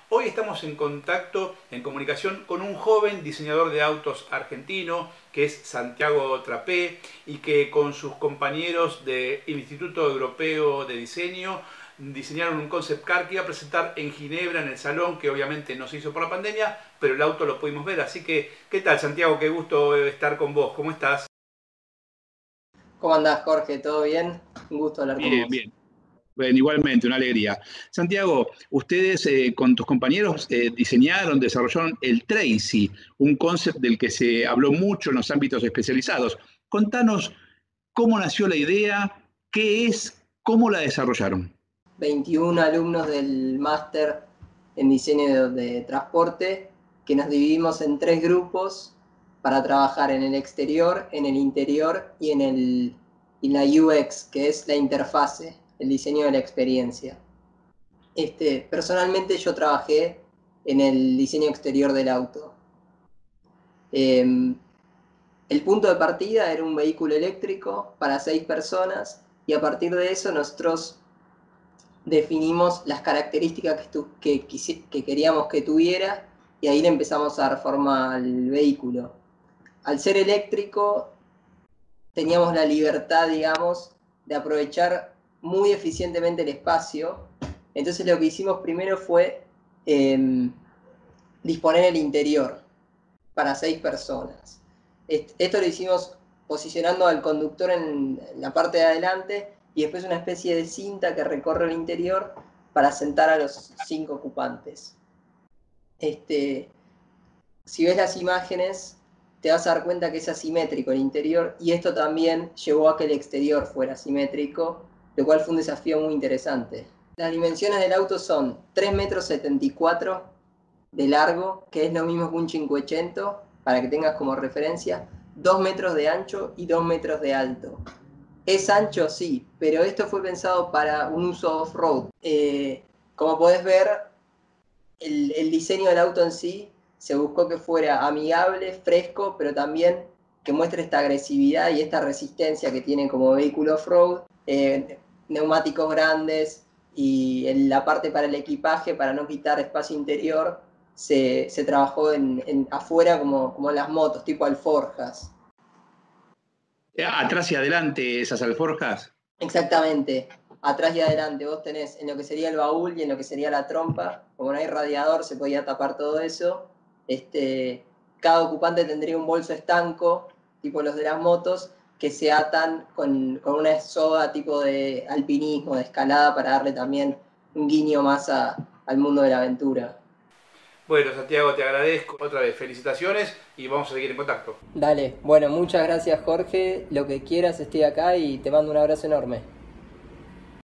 Hoy estamos en contacto, en comunicación con un joven diseñador de autos argentino, que es Santiago Trapé, y que con sus compañeros del Instituto Europeo de Diseño diseñaron un concept car que iba a presentar en Ginebra, en el salón, que obviamente no se hizo por la pandemia, pero el auto lo pudimos ver. Así que, ¿qué tal, Santiago? Qué gusto estar con vos. ¿Cómo estás? ¿Cómo andás, Jorge? ¿Todo bien? Un gusto hablar con Bien, vos. bien. Bueno, igualmente, una alegría. Santiago, ustedes con tus compañeros diseñaron, desarrollaron el Tracy, un concept del que se habló mucho en los ámbitos especializados. Contanos cómo nació la idea, qué es, cómo la desarrollaron. 21 alumnos del máster en diseño de transporte que nos dividimos en tres grupos para trabajar en el exterior, en el interior y en la UX, que es la interfase, el diseño de la experiencia. Personalmente yo trabajé en el diseño exterior del auto. Eh, el punto de partida era un vehículo eléctrico para 6 personas y a partir de eso nosotros definimos las características que queríamos que tuviera y ahí le empezamos a dar forma al vehículo. Al ser eléctrico teníamos la libertad, digamos, de aprovechar muy eficientemente el espacio. Entonces lo que hicimos primero fue disponer el interior para 6 personas. Esto lo hicimos posicionando al conductor en la parte de adelante y después una especie de cinta que recorre el interior para sentar a los 5 ocupantes. Si ves las imágenes, te vas a dar cuenta que es asimétrico el interior y esto también llevó a que el exterior fuera asimétrico, lo cual fue un desafío muy interesante. Las dimensiones del auto son 3,74 m de largo, que es lo mismo que un 580, para que tengas como referencia, 2 metros de ancho y 2 metros de alto. Es ancho, sí, pero esto fue pensado para un uso off-road. Como podés ver, el diseño del auto en sí se buscó que fuera amigable, fresco, pero también que muestre esta agresividad y esta resistencia que tiene como vehículo off-road, neumáticos grandes y en la parte para el equipaje, para no quitar espacio interior, se trabajó afuera como en las motos, tipo alforjas. Atrás y adelante esas alforjas. Exactamente, atrás y adelante. Vos tenés en lo que sería el baúl y en lo que sería la trompa, como no hay radiador, se podía tapar todo eso. Cada ocupante tendría un bolso estanco, tipo los de las motos, que se atan con una soga tipo de alpinismo, de escalada, para darle también un guiño más al mundo de la aventura. Bueno, Santiago, te agradezco otra vez. Felicitaciones y vamos a seguir en contacto. Dale, bueno, muchas gracias Jorge, lo que quieras estoy acá y te mando un abrazo enorme.